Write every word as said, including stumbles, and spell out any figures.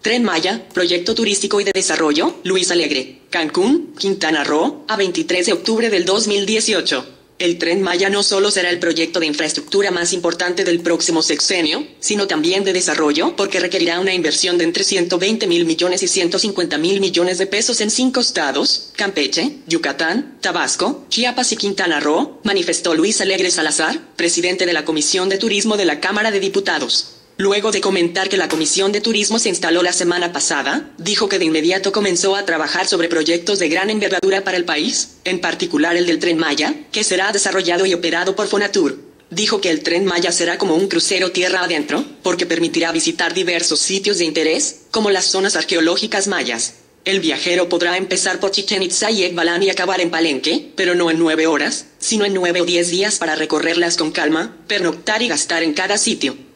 Tren Maya, proyecto turístico y de desarrollo, Luis Alegre, Cancún, Quintana Roo, a veintitrés de octubre del dos mil dieciocho. El Tren Maya no solo será el proyecto de infraestructura más importante del próximo sexenio, sino también de desarrollo porque requerirá una inversión de entre ciento veinte mil millones y ciento cincuenta mil millones de pesos en cinco estados, Campeche, Yucatán, Tabasco, Chiapas y Quintana Roo, manifestó Luis Alegre Salazar, presidente de la Comisión de Turismo de la Cámara de Diputados. Luego de comentar que la Comisión de Turismo se instaló la semana pasada, dijo que de inmediato comenzó a trabajar sobre proyectos de gran envergadura para el país, en particular el del Tren Maya, que será desarrollado y operado por Fonatur. Dijo que el Tren Maya será como un crucero tierra adentro, porque permitirá visitar diversos sitios de interés, como las zonas arqueológicas mayas. El viajero podrá empezar por Chichén Itzá y Ekbalán y acabar en Palenque, pero no en nueve horas, sino en nueve o diez días para recorrerlas con calma, pernoctar y gastar en cada sitio.